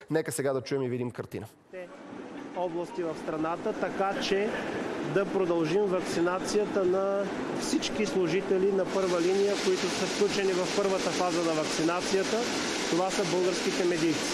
Нека сега да чуем и видим картина. Области в страната, така че да продължим вакцинацията на всички служители на първа линия, които са включени в първата фаза на вакцинацията. Това са българските медици.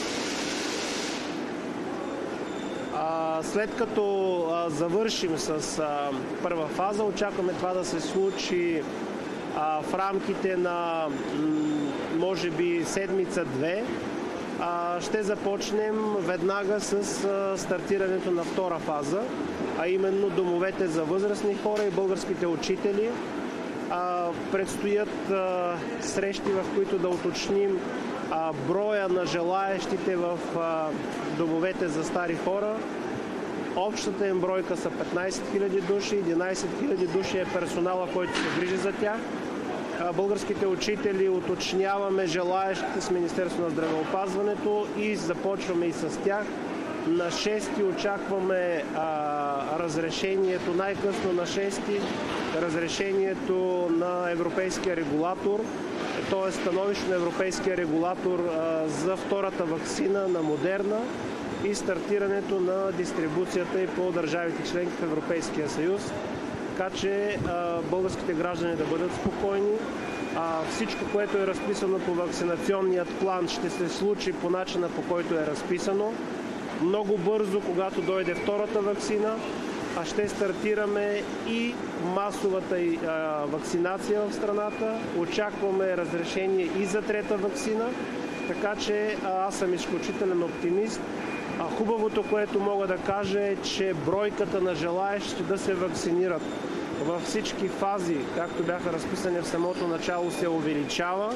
След като завършим с първа фаза, очакваме това да се случи в рамките на може би седмица-две. Ще започнем веднага с стартирането на втора фаза, а именно домовете за възрастни хора и българските учители. Предстоят срещи, в които да уточним броя на желаещите в домовете за стари хора. Общата им бройка са 15 000 души, 11 000 души е персонала, който се грижи за тях. Българските учители уточняваме желаещите с Министерството на здравеопазването и започваме и с тях. На 6-ти очакваме разрешението, най-късно на 6-ти, разрешението на европейския регулатор, т.е. становище на европейския регулатор за втората ваксина на Модерна и стартирането на дистрибуцията и по държавите членки в Европейския съюз. Така че българските граждани да бъдат спокойни. Всичко, което е разписано по вакцинационният план, ще се случи по начина, по който е разписано. Много бързо, когато дойде втората вакцина, ще стартираме и масовата вакцинация в страната. Очакваме разрешение и за трета вакцина, така че аз съм изключителен оптимист. Хубавото, което мога да кажа е, че бройката на желаещи да се вакцинират във всички фази, както бяха разписани в самото начало, се увеличава.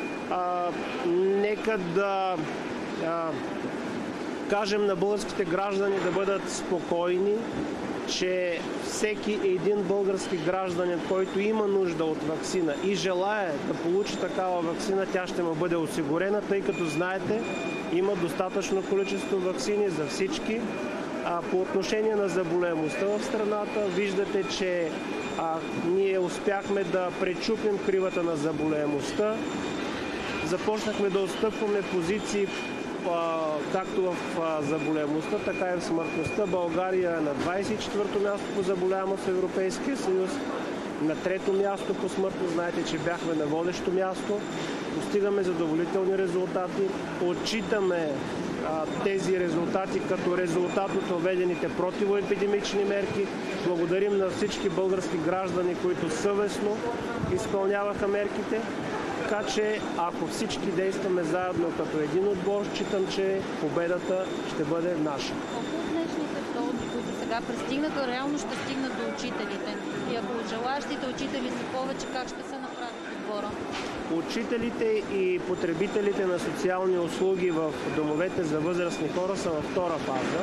Нека да кажем на българските граждани да бъдат спокойни, че всеки един български гражданин, който има нужда от ваксина и желае да получи такава ваксина, тя ще му бъде осигурена, тъй като знаете, има достатъчно количество ваксини за всички. По отношение на заболеваемостта в страната, виждате, че ние успяхме да пречупим кривата на заболеваемостта. Започнахме да отстъпваме позиции както в заболеваемостта, така и в смъртността. България е на 24-то място по заболеваемост в Европейския съюз, на 3-то място по смъртност. Знаете, че бяхме на водещо място. Постигаме задоволителни резултати. Отчитаме тези резултати като резултат от въведените противоепидемични мерки. Благодарим на всички български граждани, които съвестно изпълняваха мерките. Така че, ако всички действаме заедно като един отбор, считам, че победата ще бъде наша. Колко от днешните дози, които сега пристигнаха, реално ще стигнат до учителите? И ако желаящите учители са повече, как ще се направи отбора? Учителите и потребителите на социални услуги в домовете за възрастни хора са във втора фаза.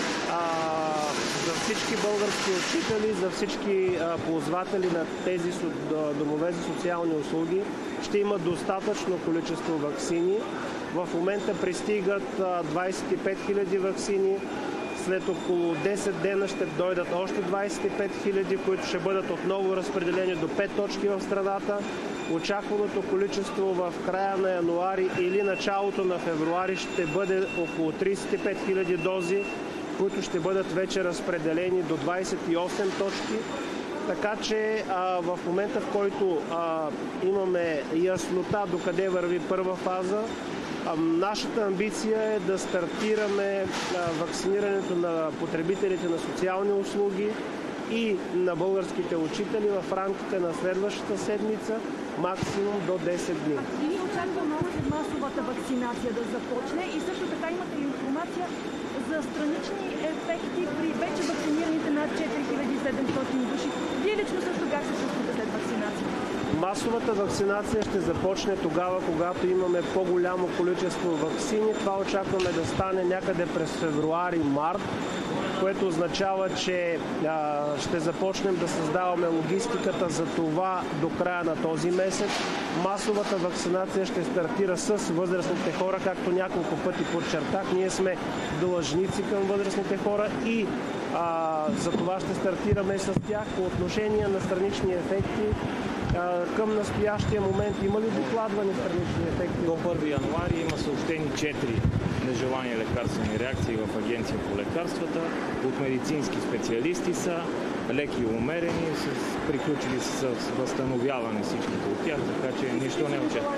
За всички български учители, за всички ползватели на тези домове за социални услуги ще има достатъчно количество ваксини. В момента пристигат 25 000 ваксини. След около 10 дена ще дойдат още 25 000, които ще бъдат отново разпределени до 5 точки в страната. Очакваното количество в края на януари или началото на февруари ще бъде около 35 000 дози, които ще бъдат вече разпределени до 28 точки. Така че в момента, в който имаме яснота докъде върви първа фаза, нашата амбиция е да стартираме вакцинирането на потребителите на социални услуги и на българските учители в рамките на следващата седмица, максимум до 10 дни. И очакваме масовата вакцинация да започне и също така имате информация за странични ефекти при вече вакцинираните над 4700 души. Вие лично също как се чувствате след вакцинация? Масовата вакцинация ще започне тогава, когато имаме по-голямо количество ваксини. Това очакваме да стане някъде през февруари-март, което означава, че ще започнем да създаваме логистиката за това до края на този месец. Масовата вакцинация ще стартира с възрастните хора, както няколко пъти подчертах. Ние сме длъжници към възрастните хора и за това ще стартираме с тях. По отношение на странични ефекти, Към настоящия момент има ли докладвани странични ефекти? До 1 януари има съобщени 4 нежелани лекарствени реакции в Агенция по лекарствата. От медицински специалисти са леки и умерени, приключили с възстановяване всичките от тях, така че нищо не очаква.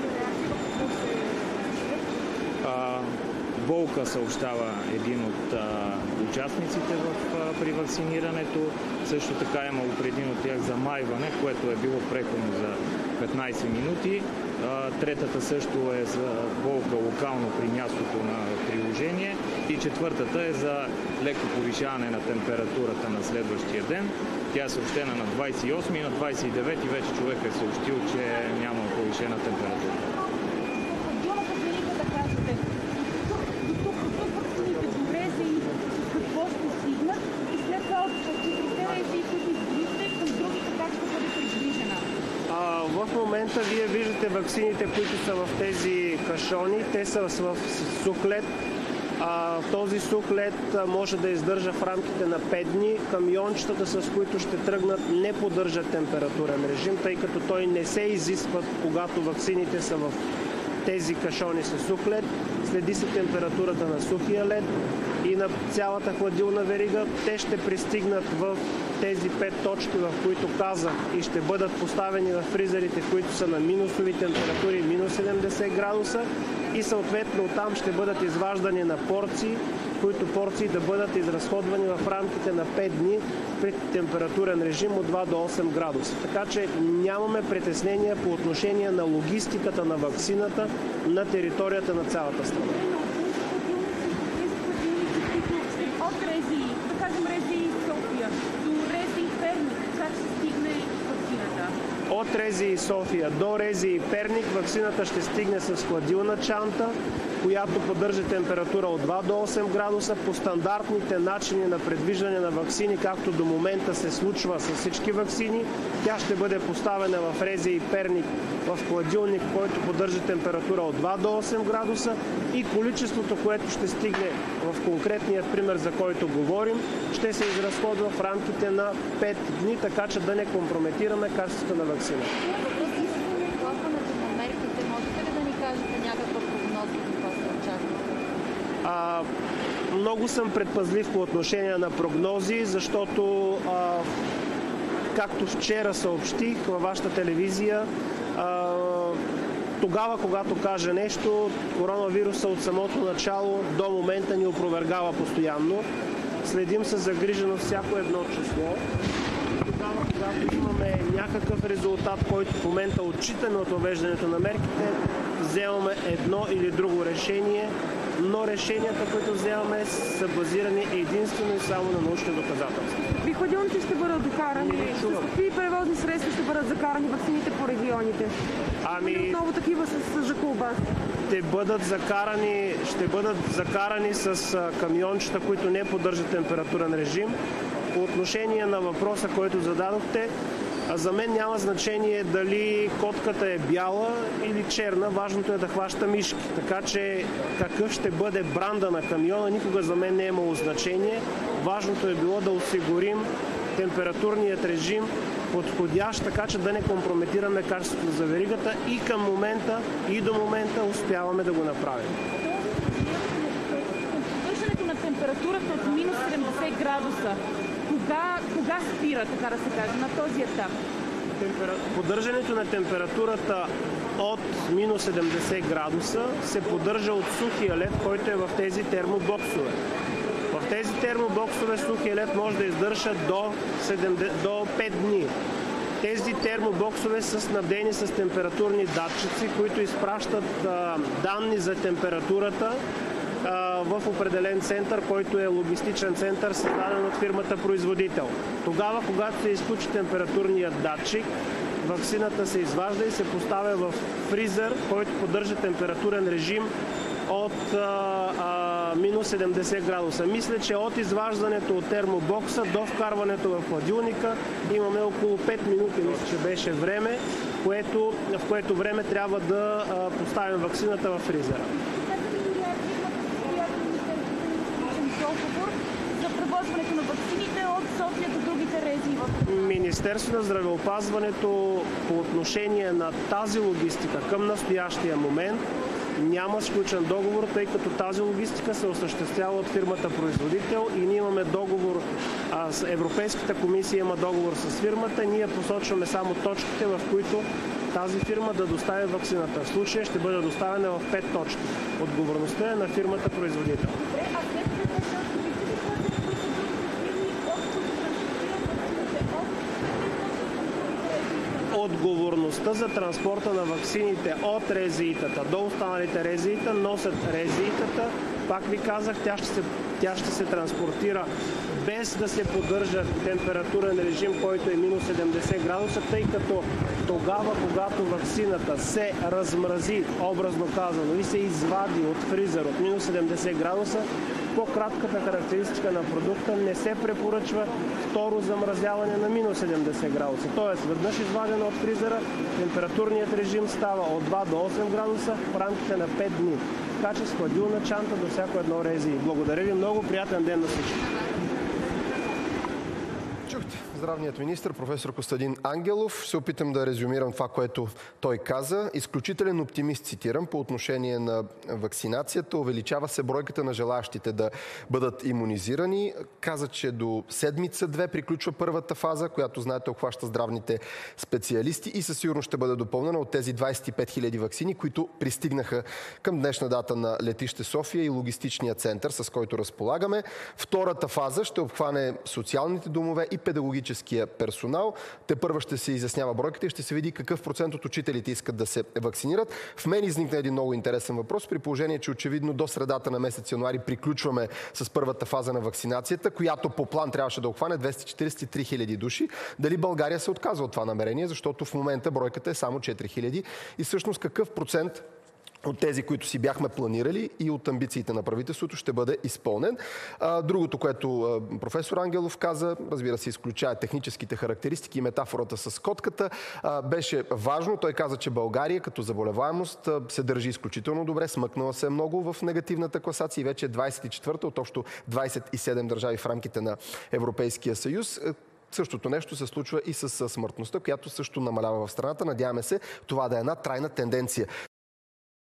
Болка съобщава един от участниците при вакцинирането. Също така е имало при един от тях замайване, което е било преходно за 15 минути. Третата също е за болка локално при мястото на приложение. И четвъртата е за леко повишаване на температурата на следващия ден. Тя е съобщена на 28 и на 29 вече човек е съобщил, че няма повишена температура. В момента вие виждате ваксините, които са в тези кашони. Те са в сух лед. Този сух лед може да издържа в рамките на 5 дни. Камиончетата, с които ще тръгнат, не поддържат температурен режим, тъй като той не се изисква, когато ваксините са в тези кашони с сух лед. Следи се температурата на сухия лед и на цялата хладилна верига. Те ще пристигнат в тези 5 точки, в които казах, и ще бъдат поставени в фризерите, които са на минусови температури, минус 70 градуса, и съответно там ще бъдат изваждани на порции, които порции да бъдат изразходвани в рамките на 5 дни при температурен режим от 2 до 8 градуса. Така че нямаме притеснения по отношение на логистиката на ваксината на територията на цялата страна. От РЗИ, да кажем РЗИ София, до РЗИ Перник, как ще стигне ваксината? От РЗИ София до РЗИ Перник ваксината ще стигне с хладилна чанта, която поддържа температура от 2 до 8 градуса по стандартните начини на предвиждане на ваксини, както до момента се случва с всички ваксини. Тя ще бъде поставена в РЗИ Перник в хладилник, който поддържа температура от 2 до 8 градуса, и количеството, което ще стигне в конкретния пример, за който говорим, ще се изразходва в рамките на 5 дни, така че да не компрометираме качеството на ваксина. Отлагането на мерките, можете ли да ни кажете някаква прогноза, какво се очаква? Много съм предпазлив по отношение на прогнози, защото както вчера съобщих във вашата телевизия, тогава, когато кажа нещо, коронавируса от самото начало до момента ни опровергава постоянно. Следим със загриженост всяко едно число. Тогава, когато имаме някакъв резултат, който в момента отчитаме от въвеждането на мерките, вземаме едно или друго решение, но решенията, които вземаме, са базирани единствено и само на научни доказателства. Какви хладилници ще бъдат докарани? С какви превозни средства ще бъдат закарани ваксините по регионите? Много такива за колбас. Ще бъдат закарани с камиончета, които не поддържат температурен режим. По отношение на въпроса, който зададохте, за мен няма значение дали котката е бяла или черна, важното е да хваща мишки. Така че какъв ще бъде бранда на камиона, никога за мен не е имало значение. Важното е било да осигурим температурният режим подходящ, така че да не компрометираме качеството за веригата, и към момента, и до момента успяваме да го направим. Повишението на температурата от минус 70 градуса, кога спира, така да се каже, на този етап? Поддържането на температурата от минус 70 градуса се поддържа от сухия лед, който е в тези термобоксове. В тези термобоксове сухия лед може да издържа до 5 дни. Тези термобоксове са снабдени с температурни датчици, които изпращат данни за температурата в определен център, който е логистичен център, създаден от фирмата производител. Тогава, когато се изключи температурният датчик, ваксината се изважда и се поставя в фризер, който поддържа температурен режим от минус 70 градуса. Мисля, че от изваждането от термобокса до вкарването в хладилника имаме около 5 минути, мисля, че беше време, в което време трябва да поставим ваксината в фризера. За превозването на ваксините от София до другите РЗИ. Министерството на здравеопазването по отношение на тази логистика към настоящия момент няма сключен договор, тъй като тази логистика се осъществява от фирмата производител и ние имаме договор, Европейската комисия има договор с фирмата, ние посочваме само точките, в които тази фирма да достави ваксината. В случая ще бъде доставена в 5 точки. Отговорността е на фирмата производител. Отговорността за транспорта на ваксините от РЗИ-тата до останалите РЗИ-та носят РЗИ-тата. Пак ви казах, тя ще се транспортира без да се поддържа температурен режим, който е минус 70 градуса, тъй като тогава, когато ваксината се размрази, образно казано, и се извади от фризер от минус 70 градуса, по-кратката характеристика на продукта не се препоръчва второ замразяване на минус 70 градуса. Тоест, веднъж извадено от фризера, температурният режим става от 2 до 8 градуса в рамките на 5 дни. Така че с хладилна чанта до всяко едно РЗИ. Благодаря ви много, приятен ден на всички. Чухте здравният министр, професор Костадин Ангелов. Ще се опитам да резюмирам това, което той каза. Изключителен оптимист, цитирам, по отношение на вакцинацията. Увеличава се бройката на желаящите да бъдат имунизирани. Каза, че до седмица-две приключва първата фаза, която, знаете, обхваща здравните специалисти и със сигурност ще бъде допълнена от тези 25 000 ваксини, които пристигнаха към днешна дата на летище София и логистичния център, с който разполагаме. Втората фаза ще обхване социалните домове и педагогическия персонал. Тепърва ще се изяснява бройката и ще се види какъв процент от учителите искат да се вакцинират. В мен изникна един много интересен въпрос, при положение, че очевидно до средата на месец януари приключваме с първата фаза на вакцинацията, която по план трябваше да обхване 243 000 души. Дали България се отказва от това намерение, защото в момента бройката е само 4 000 и всъщност какъв процент от тези, които си бяхме планирали и от амбициите на правителството, ще бъде изпълнен. Другото, което професор Ангелов каза, разбира се, изключая техническите характеристики и метафората с котката, беше важно. Той каза, че България като заболеваемост се държи изключително добре, смъкнала се много в негативната класация и вече е 24-та от общо 27 държави в рамките на Европейския съюз. Същото нещо се случва и с смъртността, която също намалява в страната. Надяваме се това да е една трайна тенденция.